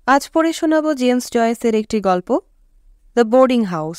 আজ পড়ে শোনাব জেমস জয়েসের একটি গল্প, দ্য বোর্ডিং হাউস।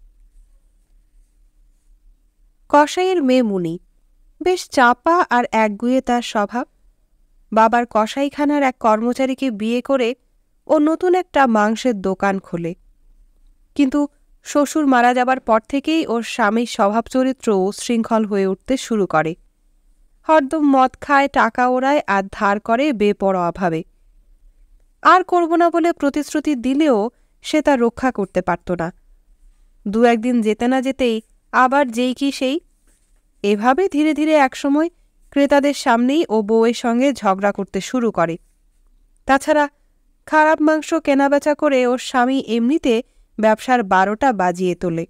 কসাইয়ের মেয়ে মুনি, বেশ চাপা আর একগুঁয়ে তার স্বভাব। বাবার কসাইখানার এক কর্মচারীকে বিয়ে করে ও নতুন একটা মাংসের দোকান খোলে। কিন্তু শ্বশুর মারা যাবার পর থেকেই ওর স্বামীর স্বভাব চরিত্র উচ্ছৃঙ্খল হয়ে উঠতে শুরু করে। হরদম মদ খায়, টাকা ওড়ায় আর ধার করে বেপরোয়াভাবে। আর করব না বলে প্রতিশ্রুতি দিলেও সে তা রক্ষা করতে পারত না। দু একদিন যেতে না যেতেই আবার যেই কি সেই। এভাবে ধীরে ধীরে একসময় ক্রেতাদের সামনেই ও বউয়ের সঙ্গে ঝগড়া করতে শুরু করে। তাছাড়া খারাপ মাংস কেনাবেচা করে ওর স্বামী এমনিতে ব্যবসার 12টা বাজিয়ে তোলে।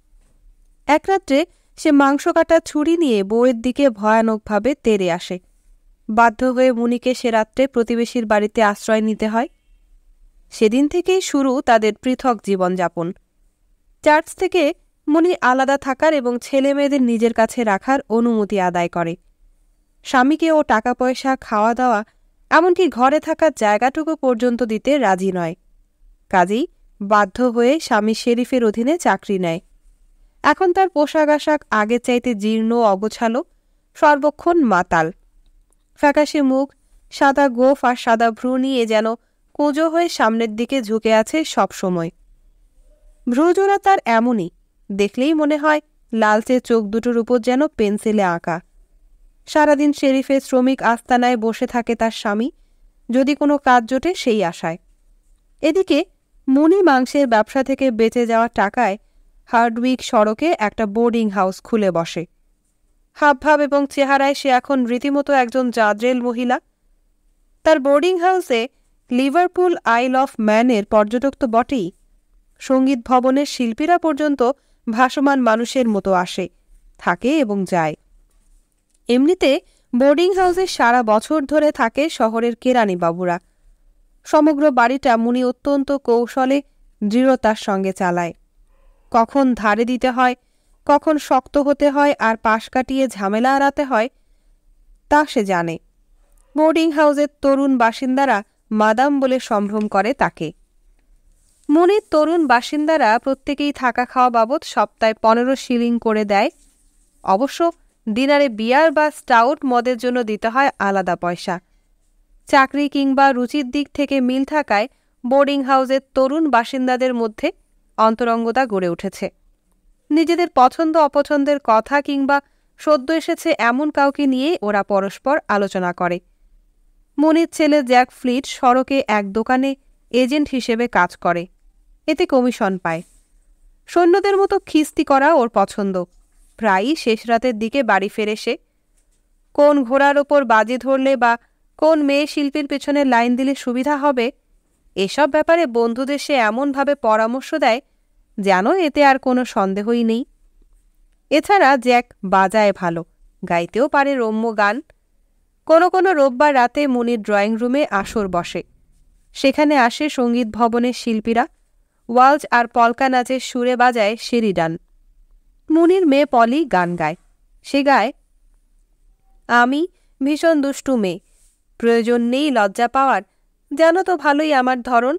এক রাত্রে সে মাংস কাটা ছুরি নিয়ে বউয়ের দিকে ভয়ানকভাবে তেড়ে আসে। বাধ্য হয়ে মুনিকে সে রাত্রে প্রতিবেশীর বাড়িতে আশ্রয় নিতে হয়। সেদিন থেকেই শুরু তাদের পৃথক জীবনযাপন। চার্চ থেকে মুনি আলাদা থাকার এবং ছেলে মেয়েদের নিজের কাছে রাখার অনুমতি আদায় করে। স্বামীকে ও টাকা পয়সা, খাওয়া দাওয়া, এমনকি ঘরে থাকার জায়গাটুকু পর্যন্ত দিতে রাজি নয়। কাজেই বাধ্য হয়ে স্বামী শেরিফের অধীনে চাকরি নেয়। এখন তার পোশাক আশাক আগের চাইতে জীর্ণ, অগোছালো, সর্বক্ষণ মাতাল। ফ্যাকাশে মুখ, সাদা গোঁফ আর সাদা ভ্রু নিয়ে যেন কুঁজো হয়ে সামনের দিকে ঝুঁকে আছে সব সময়। ভ্রুজোড়া তার এমনই, দেখলেই মনে হয় লালচে চোখ দুটোর উপর যেন পেন্সিলে আঁকা। সারাদিন শেরিফের শ্রমিক আস্তানায় বসে থাকে তার স্বামী, যদি কোনো কাজ জোটে সেই আশায়। এদিকে মুনি মাংসের ব্যবসা থেকে বেঁচে যাওয়া টাকায় হার্ডউইক সড়কে একটা বোর্ডিং হাউস খুলে বসে। হাবভাব এবং চেহারায় সে এখন রীতিমতো একজন জাদ্রেল মহিলা। তার বোর্ডিং হাউসে লিভারপুল আইল অফ ম্যানের পর্যটক তো বটেই, সঙ্গীত ভবনের শিল্পীরা পর্যন্ত ভাসমান মানুষের মতো আসে, থাকে এবং যায়। এমনিতে বোর্ডিং হাউসে সারা বছর ধরে থাকে শহরের কেরানিবাবুরা। সমগ্র বাড়িটা মুনি অত্যন্ত কৌশলে, দৃঢ়তার সঙ্গে চালায়। কখন ধারে দিতে হয়, কখন শক্ত হতে হয় আর পাশ কাটিয়ে ঝামেলা এড়াতে হয়, তা সে জানে। বোর্ডিং হাউসের তরুণ বাসিন্দারা মাদাম বলে সম্ভ্রম করে তাকে। মুনির তরুণ বাসিন্দারা প্রত্যেকেই থাকা খাওয়া বাবদ সপ্তাহে 15 শিলিং করে দেয়। অবশ্য ডিনারে বিয়ার বা স্টাউট মদের জন্য দিতে হয় আলাদা পয়সা। চাকরি কিংবা রুচির দিক থেকে মিল থাকায় বোর্ডিং হাউসের তরুণ বাসিন্দাদের মধ্যে অন্তরঙ্গতা গড়ে উঠেছে। নিজেদের পছন্দ অপছন্দের কথা কিংবা সদ্য এসেছে এমন কাউকে নিয়ে ওরা পরস্পর আলোচনা করে। মুনির ছেলে জ্যাক ফ্লিট সড়কে এক দোকানে এজেন্ট হিসেবে কাজ করে, এতে কমিশন পায়। সৈন্যদের মতো খিস্তি করা ওর পছন্দ। প্রায়ই শেষ রাতের দিকে বাড়ি ফেরে সে। কোন ঘোড়ার ওপর বাজি ধরলে বা কোন মেয়ে শিল্পীর পেছনে লাইন দিলে সুবিধা হবে, এসব ব্যাপারে বন্ধুদের সে এমনভাবে পরামর্শ দেয় যেন এতে আর কোনো সন্দেহই নেই। এছাড়া জ্যাক বাজায় ভালো, গাইতেও পারে রম্য গান। কোনো কোনো রোববার রাতে মুনির ড্রয়িং রুমে আসর বসে। সেখানে আসে সঙ্গীত ভবনের শিল্পীরা। ওয়ালজ আর পলকা নাচের সুরে বাজায় শেরিডান। মুনির মেয়ে পলি গান গায়। সে গায়, আমি ভীষণ দুষ্টু মেয়ে, প্রয়োজন নেই লজ্জা পাওয়ার, জানো তো ভালোই আমার ধরন।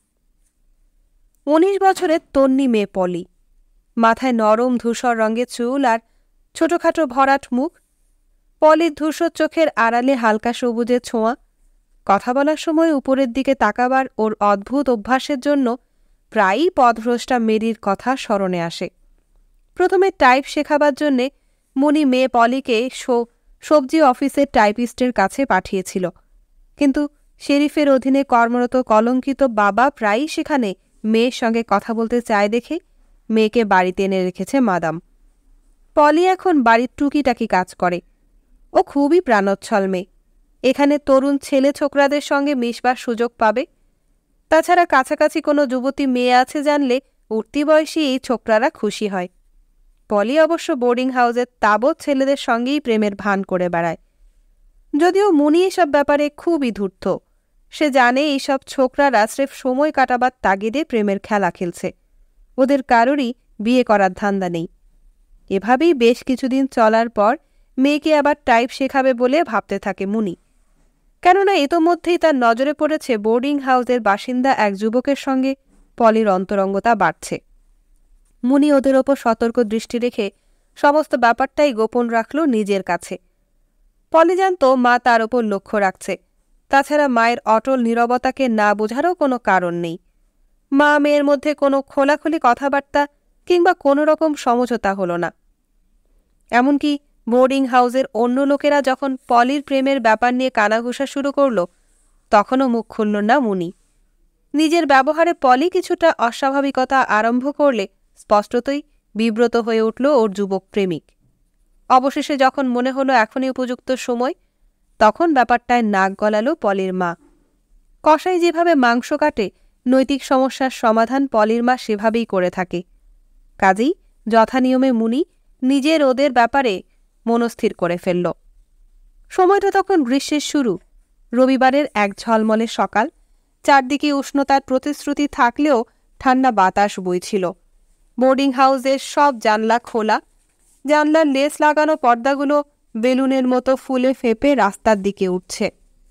19 বছরের তন্নি মেয়ে পলি। মাথায় নরম ধূসর রঙের চুল আর ছোটখাটো ভরাট মুখ। পলির ধূসর চোখের আড়ালে হালকা সবুজের ছোঁয়া। কথা বলার সময় উপরের দিকে তাকাবার ওর অদ্ভুত অভ্যাসের জন্য প্রায়ই পথভ্রষ্টা মেরির কথা স্মরণে আসে। প্রথমে টাইপ শেখাবার জন্যে মুনি মেয়ে পলিকে সবজি অফিসের টাইপিস্টের কাছে পাঠিয়েছিল, কিন্তু শেরিফের অধীনে কর্মরত কলঙ্কিত বাবা প্রায়ই সেখানে মেয়ের সঙ্গে কথা বলতে চায় দেখে মেয়েকে বাড়িতে এনে রেখেছে মাদাম। পলি এখন বাড়ির টুকিটাকি কাজ করে। ও খুবই প্রাণোচ্ছল মেয়ে। এখানে তরুণ ছেলে ছোকরাদের সঙ্গে মিশবার সুযোগ পাবে। তাছাড়া কাছাকাছি কোনো যুবতী মেয়ে আছে জানলে উঠতি বয়সী এই ছোকরারা খুশি হয়। পলি অবশ্য বোর্ডিং হাউসের তাবৎ ছেলেদের সঙ্গেই প্রেমের ভান করে বেড়ায়। যদিও মুনি এসব ব্যাপারে খুবই ধূর্ত। সে জানে এইসব ছোকরারা স্রেফ সময় কাটাবার তাগিদে প্রেমের খেলা খেলছে, ওদের কারোরই বিয়ে করার ধান্দা নেই। এভাবেই বেশ কিছুদিন চলার পর মেয়েকে আবার টাইপ শেখাবে বলে ভাবতে থাকে মুনি। কেননা ইতোমধ্যেই তার নজরে পড়েছে বোর্ডিং হাউসের বাসিন্দা এক যুবকের সঙ্গে পলির অন্তরঙ্গতা বাড়ছে। মুনি ওদের ওপর সতর্ক দৃষ্টি রেখে সমস্ত ব্যাপারটাই গোপন রাখল নিজের কাছে। পলি জানত মা তার ওপর লক্ষ্য রাখছে। তাছাড়া মায়ের অটল নীরবতাকে না বোঝারও কোনো কারণ নেই। মা মেয়ের মধ্যে কোনো খোলাখুলি কথাবার্তা কিংবা কোনো রকম সমঝোতা হল না। এমনকি বোর্ডিং হাউসের অন্য লোকেরা যখন পলির প্রেমের ব্যাপার নিয়ে কানাঘুষা শুরু করল, তখনও মুখ খুলল না মুনি। নিজের ব্যবহারে পলি কিছুটা অস্বাভাবিকতা আরম্ভ করলে স্পষ্টতই বিব্রত হয়ে উঠল ওর যুবক প্রেমিক। অবশেষে যখন মনে হলো এখনই উপযুক্ত সময়, তখন ব্যাপারটায় নাক গলালো পলির মা। কসাই যেভাবে মাংস কাটে, নৈতিক সমস্যার সমাধান পলির মা সেভাবেই করে থাকে। কাজেই যথানিয়মে মুনি নিজের ওদের ব্যাপারে মনস্থির করে ফেলল। সময়টা তখন গ্রীষ্মের শুরু। রবিবারের এক ঝলমলে সকাল। চারদিকে উষ্ণতার প্রতিশ্রুতি থাকলেও ঠান্ডা বাতাস বইছিল। বোর্ডিং হাউসের সব জানলা খোলা। জানলার লেস লাগানো পর্দাগুলো বেলুনের মতো ফুলে ফেঁপে রাস্তার দিকে উঠছে।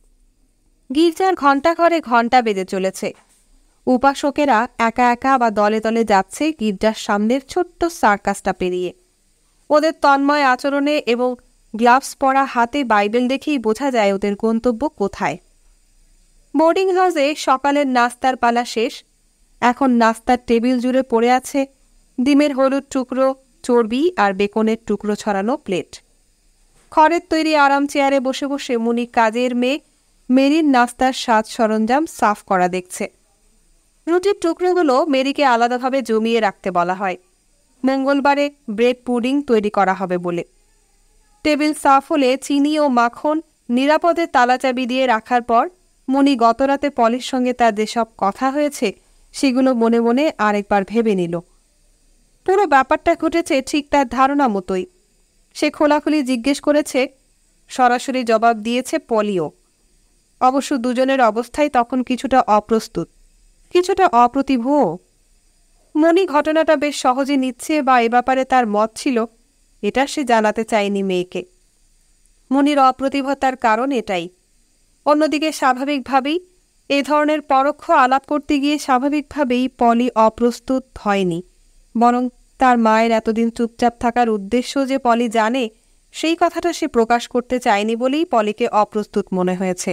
গির্জার ঘণ্টাঘরে ঘণ্টা বেজে চলেছে। উপাসকেরা একা একা বা দলে দলে যাচ্ছে গির্জার সামনের ছোট্ট সার্কাসটা পেরিয়ে। ওদের তন্ময় আচরণে এবং গ্লাভস পরা হাতে বাইবেল দেখেই বোঝা যায় ওদের গন্তব্য কোথায়। বোর্ডিং হাউসে সকালের নাস্তার পালা শেষ। এখন নাস্তার টেবিল জুড়ে পড়ে আছে ডিমের হলুদ টুকরো, চর্বি আর বেকনের টুকরো ছড়ানো প্লেট। খড়ের তৈরি আরাম চেয়ারে বসে বসে মুনি কাজের মেয়ে মেরির নাস্তার সাজ সরঞ্জাম সাফ করা দেখছে। রুটির টুকরোগুলো মেরিকে আলাদাভাবে জমিয়ে রাখতে বলা হয়, মঙ্গলবারে ব্রেড পুডিং তৈরি করা হবে বলে। টেবিল সাফ হলে চিনি ও মাখন নিরাপদে তালাচাবি দিয়ে রাখার পর মুনি গতরাতে পলির সঙ্গে তার যেসব কথা হয়েছে সেগুলো মনে মনে আরেকবার ভেবে নিল। পুরো ব্যাপারটা ঘটেছে ঠিক তার ধারণা মতোই। সে খোলাখুলি জিজ্ঞেস করেছে, সরাসরি জবাব দিয়েছে পলিও। অবশ্য দুজনের অবস্থাই তখন কিছুটা অপ্রস্তুত, কিছুটা অপ্রতিভও। মনি ঘটনাটা বেশ সহজে নিচ্ছে বা এ ব্যাপারে তার মত ছিল, এটা সে জানাতে চায়নি মেয়েকে। মনির অপ্রতিভতার কারণ এটাই। অন্যদিকে স্বাভাবিকভাবেই এ ধরনের পরোক্ষ আলাপ করতে গিয়ে স্বাভাবিকভাবেই পলি অপ্রস্তুত হয়নি, বরং তার মায়ের এতদিন চুপচাপ থাকার উদ্দেশ্য যে পলি জানে, সেই কথাটা সে প্রকাশ করতে চায়নি বলেই পলিকে অপ্রস্তুত মনে হয়েছে।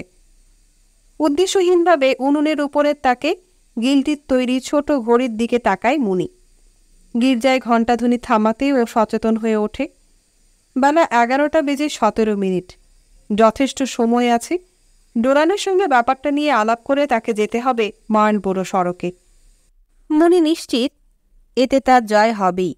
উদ্দেশ্যহীনভাবে উনুনের উপরের তাকে গিলটির তৈরি ছোট ঘড়ির দিকে তাকায় মুনি। গির্জায় ঘণ্টাধ্বনি থামাতে ও সচেতন হয়ে ওঠে। বেলা 11:17। যথেষ্ট সময় আছে। ডোরানের সঙ্গে ব্যাপারটা নিয়ে আলাপ করে তাকে যেতে হবে মার্লবোরো সড়কে। মুনি নিশ্চিত এতে তার জয় হবেই।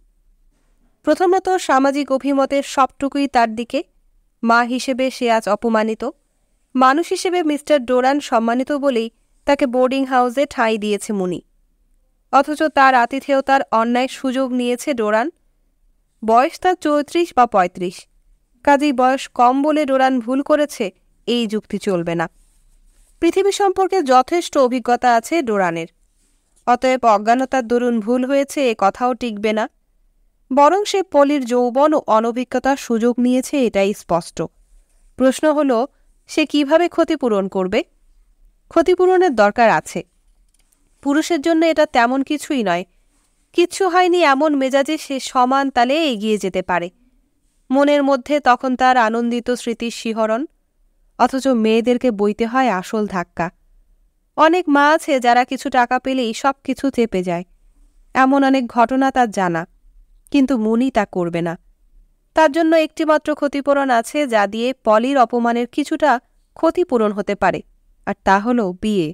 প্রথমত সামাজিক অভিমতের সবটুকুই তার দিকে। মা হিসেবে সে আজ অপমানিত। মানুষ হিসেবে মিস্টার ডোরান সম্মানিত বলেই তাকে বোর্ডিং হাউসে ঠাঁই দিয়েছে মুনি। অথচ তার আতিথেয়তার অন্যায় সুযোগ নিয়েছে ডোরান। বয়স তার 34 বা 35। কাজেই বয়স কম বলে ডোরান ভুল করেছে, এই যুক্তি চলবে না। পৃথিবী সম্পর্কে যথেষ্ট অভিজ্ঞতা আছে ডোরানের। অতএব অজ্ঞানতার দরুন ভুল হয়েছে এ কথাও টিকবে না। বরং সে পলির যৌবন ও অনভিজ্ঞতার সুযোগ নিয়েছে, এটাই স্পষ্ট। প্রশ্ন হল, সে কিভাবে ক্ষতিপূরণ করবে? ক্ষতিপূরণের দরকার আছে। পুরুষের জন্য এটা তেমন কিছুই নয়। কিচ্ছু হয়নি এমন মেজাজে সে সমান তালে এগিয়ে যেতে পারে। মনের মধ্যে তখন তার আনন্দিত স্মৃতির শিহরণ। অথচ মেয়েদেরকে বইতে হয় আসল ধাক্কা। অনেক মা আছে যারা কিছু টাকা পেলেই সব কিছু চেপে যায়। এমন অনেক ঘটনা তার জানা। কিন্তু মুনি তা করবে না। তার জন্য একটিমাত্র ক্ষতিপূরণ আছে, যা দিয়ে পলির অপমানের কিছুটা ক্ষতিপূরণ হতে পারে, আর তা হল বিয়ে।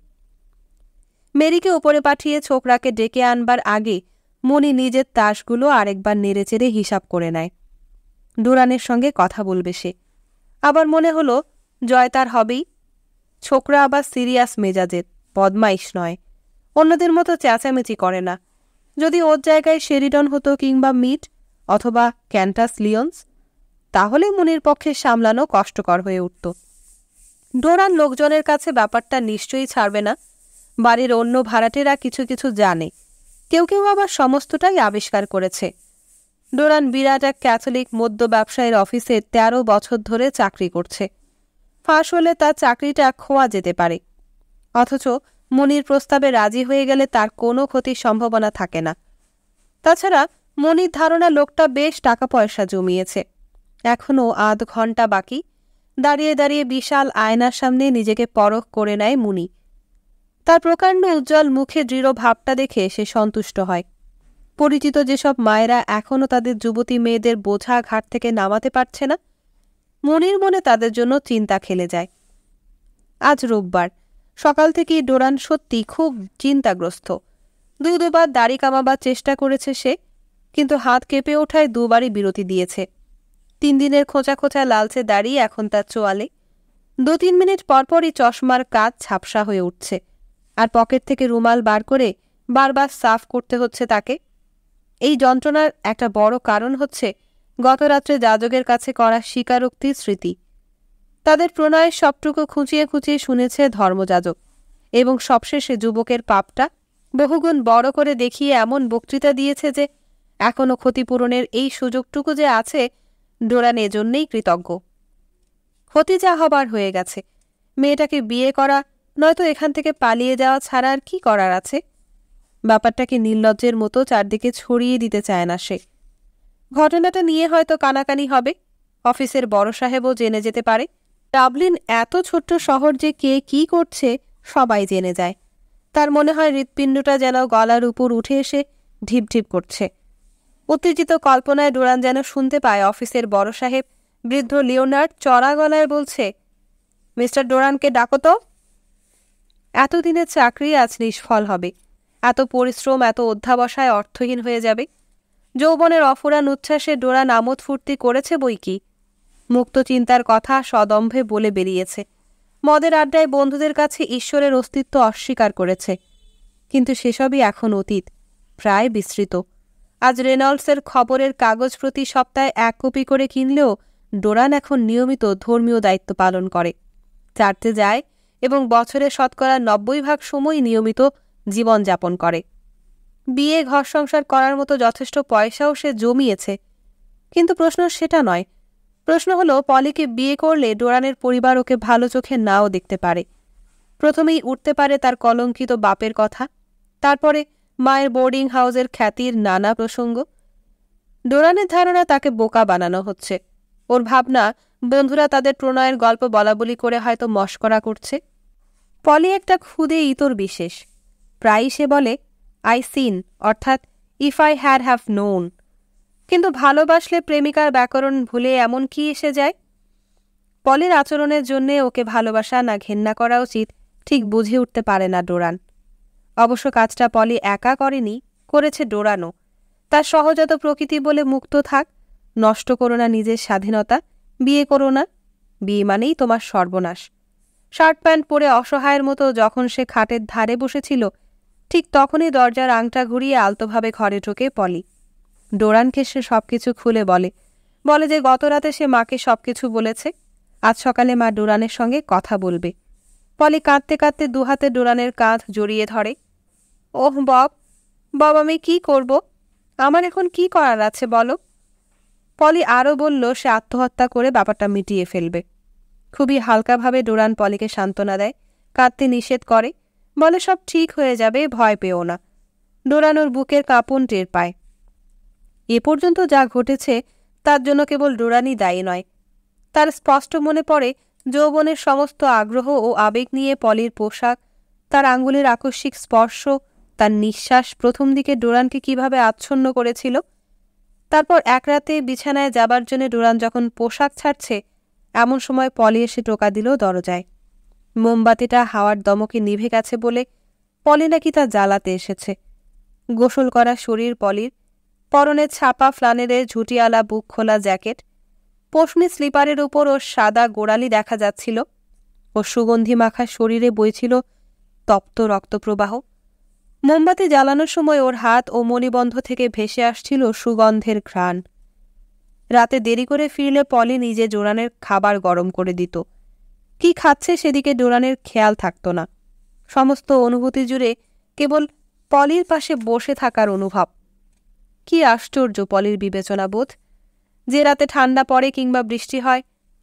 মেরিকে উপরে পাঠিয়ে ছোকরাকে ডেকে আনবার আগে মুনি নিজের তাসগুলো আরেকবার নেড়েচেড়ে হিসাব করে নেয়। ডোরানের সঙ্গে কথা বলবে সে। আবার মনে হলো জয় তার হবেই। ছোকরা আবার সিরিয়াস মেজাজের, বদমাইশ নয়, অন্যদের মতো চেঁচামেচি করে না। যদি ওর জায়গায় শেরিডন হতো কিংবা মিট অথবা ক্যান্টাস লিওন্স, তাহলে মুনির পক্ষে সামলানো কষ্টকর হয়ে উঠত। ডোরান লোকজনের কাছে ব্যাপারটা নিশ্চয়ই ছাড়বে না। বাড়ির অন্য ভাড়াটেরা কিছু কিছু জানে, কেউ কেউ আবার সমস্তটাই আবিষ্কার করেছে। ডোরান বিরাট এক ক্যাথলিক মদ্য ব্যবসায়ীর অফিসে 13 বছর ধরে চাকরি করছে। ফাঁস হলে তার চাকরিটা খোয়া যেতে পারে। অথচ মনির প্রস্তাবে রাজি হয়ে গেলে তার কোনো ক্ষতির সম্ভাবনা থাকে না। তাছাড়া মনির ধারণা লোকটা বেশ টাকা পয়সা জমিয়েছে। এখনও আধ ঘন্টা বাকি। দাঁড়িয়ে দাঁড়িয়ে বিশাল আয়নার সামনে নিজেকে পরখ করে নেয় মুনি। তার প্রকাণ্ড উজ্জ্বল মুখে দৃঢ় ভাবটা দেখে সে সন্তুষ্ট হয়। পরিচিত যেসব মায়েরা এখনও তাদের যুবতী মেয়েদের বোঝা ঘাট থেকে নামাতে পারছে না, মনির মনে তাদের জন্য চিন্তা খেলে যায়। আজ রোববার সকাল থেকেই ডোরান সত্যি খুব চিন্তাগ্রস্ত। দুবার দাড়ি কামাবার চেষ্টা করেছে সে, কিন্তু হাত কেঁপে ওঠায় দুবারই বিরতি দিয়েছে। 3 দিনের খোঁচা খোঁচা লালচে দাড়ি এখন তার চোয়ালে। 2-3 মিনিট পরপরই চশমার কাঁচ ঝাপসা হয়ে উঠছে, আর পকেট থেকে রুমাল বার করে বারবার সাফ করতে হচ্ছে তাকে। এই যন্ত্রণার একটা বড় কারণ হচ্ছে গতরাত্রে যাজকের কাছে করা স্বীকারোক্তির স্মৃতি। তাদের প্রণয়ের সবটুকু খুঁচিয়ে খুঁচিয়ে শুনেছে ধর্মযাজক, এবং সবশেষে যুবকের পাপটা বহুগুণ বড় করে দেখিয়ে এমন বক্তৃতা দিয়েছে যে এখনও ক্ষতিপূরণের এই সুযোগটুকু যে আছে, ডোরান এজন্যেই কৃতজ্ঞ। ক্ষতি যা হবার হয়ে গেছে, মেয়েটাকে বিয়ে করা নয়তো এখান থেকে পালিয়ে যাওয়া ছাড়া আর কি করার আছে? ব্যাপারটাকে নির্লজ্জের মতো চারদিকে ছড়িয়ে দিতে চায় না সে। ঘটনাটা নিয়ে হয়তো কানাকানি হবে, অফিসের বড় সাহেবও জেনে যেতে পারে। ডাবলিন এত ছোট্ট শহর যে কে কি করছে সবাই জেনে যায়। তার মনে হয় হৃৎপিণ্ডটা যেন গলার উপর উঠে এসে ঢিপ ঢিপ করছে। উত্তেজিত কল্পনায় ডোরান যেন শুনতে পায় অফিসের বড় সাহেব বৃদ্ধ লিওনার্ড চড়া গলায় বলছে, মিস্টার ডোরানকে ডাকো তো। এতদিনের চাকরি আজ নিষ্ফল হবে। এত পরিশ্রম, এত অধ্যাবসায় অর্থহীন হয়ে যাবে। যৌবনের অফুরান উচ্ছ্বাসে ডোরান আমোদ ফুর্তি করেছে বই কি, মুক্ত চিন্তার কথা সদম্ভে বলে বেরিয়েছে। মদের আড্ডায় বন্ধুদের কাছে ঈশ্বরের অস্তিত্ব অস্বীকার করেছে। কিন্তু সেসবই এখন অতীত, প্রায় বিস্মৃত। আজ রেনল্ডসের খবরের কাগজ প্রতি সপ্তাহে 1 কপি করে কিনলেও ডোরান এখন নিয়মিত ধর্মীয় দায়িত্ব পালন করে, চার্চে যায় এবং বছরে শতকরা 90% সময় নিয়মিত জীবনযাপন করে। বিয়ে ঘর সংসার করার মতো যথেষ্ট পয়সাও সে জমিয়েছে। কিন্তু প্রশ্ন সেটা নয়। প্রশ্ন হলো, পলিকে বিয়ে করলে ডোরানের পরিবার ওকে ভালো চোখে নাও দেখতে পারে। প্রথমেই উঠতে পারে তার কলঙ্কিত বাপের কথা, তারপরে মায়ের বোর্ডিং হাউসের খ্যাতির নানা প্রসঙ্গ। ডোরানের ধারণা তাকে বোকা বানানো হচ্ছে। ওর ভাবনা বন্ধুরা তাদের প্রণয়ের গল্প বলাবলি করে হয়তো মশকরা করছে। পলি একটা ক্ষুদে ইতর বিশেষ। প্রায়ই সে বলে, আই সিন, অর্থাৎ ইফ আই হ্যাভ নোন। কিন্তু ভালোবাসলে প্রেমিকার ব্যাকরণ ভুলে এমন কি এসে যায়? পলির আচরণের জন্যে ওকে ভালোবাসা না ঘেন্না করা উচিত ঠিক বুঝে উঠতে পারে না ডোরান। অবশ্য কাজটা পলি একা করেনি, করেছে ডোরানও। তার সহজাত প্রকৃতি বলে মুক্ত থাক, নষ্ট করো না নিজের স্বাধীনতা, বিয়ে করো না, বিয়ে মানেই তোমার সর্বনাশ। শার্ট প্যান্ট পরে অসহায়ের মতো যখন সে খাটের ধারে বসেছিল, ঠিক তখনই দরজার আংটা ঘুরিয়ে আলতোভাবে ঘরে ঢোকে পলি। ডোরানকে সে সবকিছু খুলে বলে যে গতরাতে সে মাকে সবকিছু বলেছে। আজ সকালে মা ডোরানের সঙ্গে কথা বলবে। পলি কাঁদতে কাঁদতে দুহাতে ডোরানের কাঁধ জড়িয়ে ধরে। ওহ বব, আমি কি করব? আমার এখন কি করার আছে বলো? পলি আরও বলল সে আত্মহত্যা করে ব্যাপারটা মিটিয়ে ফেলবে। খুবই হালকাভাবে ডোরান পলিকে সান্ত্বনা দেয়, কাঁদতে নিষেধ করে, বলে সব ঠিক হয়ে যাবে, ভয় পেও না। ডোরান ওর বুকের কাঁপন টের পায়। এ পর্যন্ত যা ঘটেছে তার জন্য কেবল ডোরানই দায়ী নয়। তার স্পষ্ট মনে পড়ে যৌবনের সমস্ত আগ্রহ ও আবেগ নিয়ে পলির পোশাক, তার আঙ্গুলের আকস্মিক স্পর্শ, তার নিঃশ্বাস প্রথম দিকে ডোরানকে কিভাবে আচ্ছন্ন করেছিল। তারপর এক রাতে বিছানায় যাবার জন্য ডোরান যখন পোশাক ছাড়ছে, এমন সময় পলি এসে টোকা দিল দরজায়। মোমবাতিটা হাওয়ার দমকে নিভে গেছে বলে পলি নাকি তা জ্বালাতে এসেছে। গোসল করা শরীর পলির, পরনে ছাপা ফ্লানেলের ঝুটিয়ালা বুক খোলা জ্যাকেট, পশমি স্লিপারের উপর ওর সাদা গোড়ালি দেখা যাচ্ছিল। ওর সুগন্ধি মাখা শরীরে বইছিল তপ্ত রক্তপ্রবাহ। মোমবাতি জ্বালানোর সময় ওর হাত ও মণিবন্ধ থেকে ভেসে আসছিল সুগন্ধের ঘ্রাণ। রাতে দেরি করে ফিরলে পলি নিজে ডোরানের খাবার গরম করে দিত। কি খাচ্ছে সেদিকে ডোরানের খেয়াল থাকত না। সমস্ত অনুভূতি জুড়ে কেবল পলির পাশে বসে থাকার অনুভব। কি আশ্চর্য পলির বিবেচনাবোধ! যে রাতে ঠান্ডা পড়ে কিংবা বৃষ্টি হয়,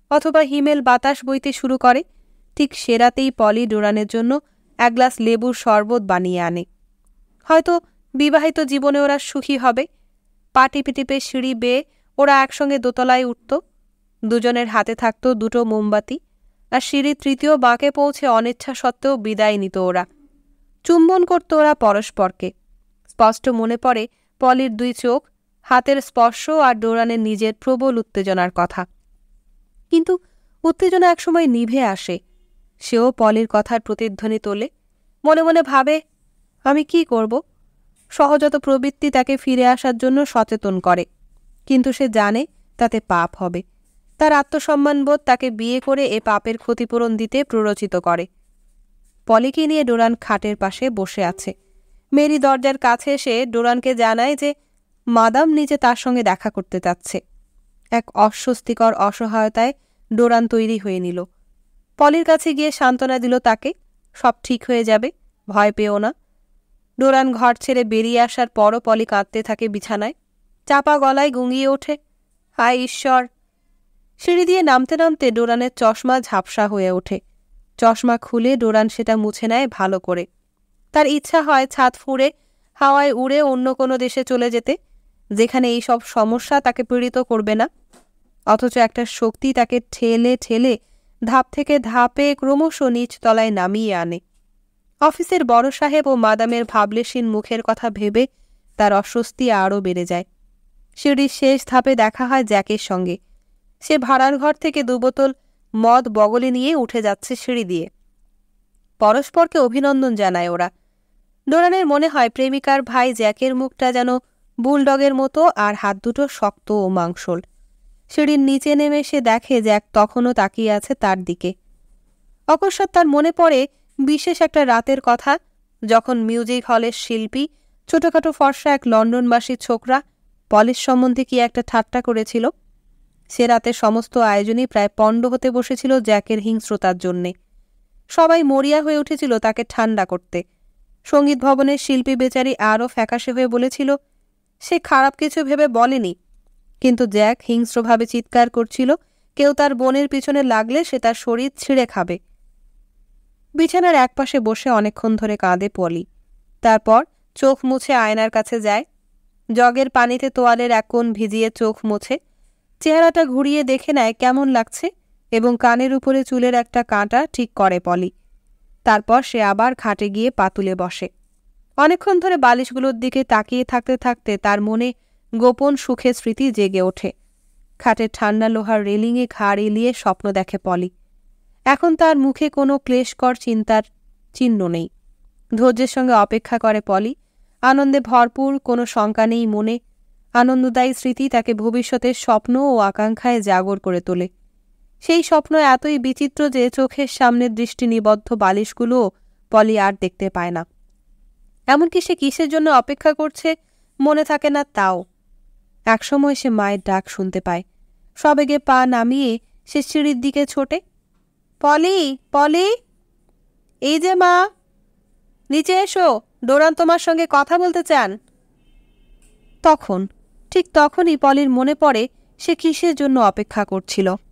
অথবা হিমেল বাতাস বইতে শুরু করে, ঠিক সে রাতেই পলি ডোরানের জন্য এক গ্লাস লেবুর শরবত বানিয়ে আনে। হয়তো বিবাহিত জীবনে ওরা সুখী হবে। পা টিপে টিপে সিঁড়ি বেয়ে ওরা একসঙ্গে দোতলায় উঠত। দুজনের হাতে থাকত দুটো মোমবাতি, আর সিঁড়ির তৃতীয় বাঁকে পৌঁছে অনিচ্ছা সত্ত্বেও বিদায় নিত ওরা। চুম্বন করত ওরা পরস্পরকে। স্পষ্ট মনে পড়ে পলির দুই চোখ, হাতের স্পর্শ আর ডোরানের নিজের প্রবল উত্তেজনার কথা। কিন্তু উত্তেজনা একসময় নিভে আসে। সেও পলির কথার প্রতিধ্বনি তোলে, মনে মনে ভাবে, আমি কি করব? সহজাত প্রবৃত্তি তাকে ফিরে আসার জন্য সচেতন করে, কিন্তু সে জানে তাতে পাপ হবে। তার আত্মসম্মানবোধ তাকে বিয়ে করে এ পাপের ক্ষতিপূরণ দিতে প্ররোচিত করে। পলিকে নিয়ে ডোরান খাটের পাশে বসে আছে। মেরি দরজার কাছে এসে ডোরানকে জানায় যে মাদাম নিজে তার সঙ্গে দেখা করতে চাচ্ছে। এক অস্বস্তিকর অসহায়তায় ডোরান তৈরি হয়ে নিল। পলির কাছে গিয়ে সান্ত্বনা দিল তাকে, সব ঠিক হয়ে যাবে, ভয় পেও না। ডোরান ঘর ছেড়ে বেরিয়ে আসার পরও পলি কাঁদতে থাকে বিছানায়। চাপা গলায় গুঙিয়ে ওঠে, হায় ঈশ্বর! সিঁড়ি দিয়ে নামতে নামতে ডোরানের চশমা ঝাপসা হয়ে ওঠে। চশমা খুলে ডোরান সেটা মুছে নেয় ভালো করে। তার ইচ্ছা হয় ছাদ ফুঁড়ে হাওয়ায় উড়ে অন্য কোনো দেশে চলে যেতে, যেখানে এই সব সমস্যা তাকে পীড়িত করবে না। অথচ একটা শক্তি তাকে ঠেলে ঠেলে ধাপ থেকে ধাপে ক্রমশ নিচ তলায় নামিয়ে আনে। অফিসের বড় সাহেব ও মাদামের ভাবলেশীন মুখের কথা ভেবে তার অস্বস্তি আরও বেড়ে যায়। সিঁড়ির শেষ ধাপে দেখা হয় জ্যাকের সঙ্গে। সে ভাড়ার ঘর থেকে 2 বোতল মদ বগলে নিয়ে উঠে যাচ্ছে সিঁড়ি দিয়ে। পরস্পরকে অভিনন্দন জানায় ওরা। ডোরানের মনে হয় প্রেমিকার ভাই জ্যাকের মুখটা যেন বুলডগের মতো, আর হাত দুটো শক্ত ও মাংসল। সিঁড়ির নিচে নেমে সে দেখে জ্যাক তখনও তাকিয়ে আছে তার দিকে। অকস্মাৎ তার মনে পড়ে বিশেষ একটা রাতের কথা, যখন মিউজিক হলের শিল্পী, ছোটখাটো ফর্সা এক লন্ডনবাসী ছোকরা, পলিশ সম্বন্ধে কি একটা ঠাট্টা করেছিল। সে রাতে সমস্ত আয়োজনই প্রায় পণ্ড হতে বসেছিল জ্যাকের হিংস্রতার জন্যে। সবাই মরিয়া হয়ে উঠেছিল তাকে ঠান্ডা করতে। সঙ্গীত ভবনের শিল্পী বেচারি আরও ফ্যাকাশে হয়ে বলেছিল সে খারাপ কিছু ভেবে বলেনি, কিন্তু জ্যাক হিংস্রভাবে চিৎকার করছিল কেউ তার বোনের পিছনে লাগলে সে তার শরীর ছিঁড়ে খাবে। বিছানার একপাশে বসে অনেকক্ষণ ধরে কাঁদে পলি। তারপর চোখ মুছে আয়নার কাছে যায়। জগের পানিতে তোয়ালের এক কোণ ভিজিয়ে চোখ মুছে চেহারাটা ঘুরিয়ে দেখে নেয় কেমন লাগছে, এবং কানের উপরে চুলের একটা কাঁটা ঠিক করে পলি। তারপর সে আবার খাটে গিয়ে পাতুলে বসে। অনেকক্ষণ ধরে বালিশগুলোর দিকে তাকিয়ে থাকতে থাকতে তার মনে গোপন সুখের স্মৃতি জেগে ওঠে। খাটের ঠান্ডা লোহার রেলিংয়ে ঘাড় এলিয়ে স্বপ্ন দেখে পলি। এখন তার মুখে কোনো ক্লেশকর চিন্তার চিহ্ন নেই। ধৈর্যের সঙ্গে অপেক্ষা করে পলি। আনন্দে ভরপুর, কোনো শঙ্কা নেই মনে। আনন্দদায়ী স্মৃতি তাকে ভবিষ্যতের স্বপ্ন ও আকাঙ্ক্ষায় জাগর করে তোলে। সেই স্বপ্ন এতই বিচিত্র যে চোখের সামনের দৃষ্টি নিবদ্ধ বালিশগুলোও পলি আর দেখতে পায় না। এমনকি সে কিসের জন্য অপেক্ষা করছে মনে থাকে না তাও। একসময় সে মায়ের ডাক শুনতে পায়। সবেগে পা নামিয়ে সে সিঁড়ির দিকে ছোটে। পলি, পলি, এই যে মা, নিচে এসো, ডোরান তোমার সঙ্গে কথা বলতে চান। ঠিক তখনই পলির মনে পড়ে সে কিসের জন্য অপেক্ষা করছিল।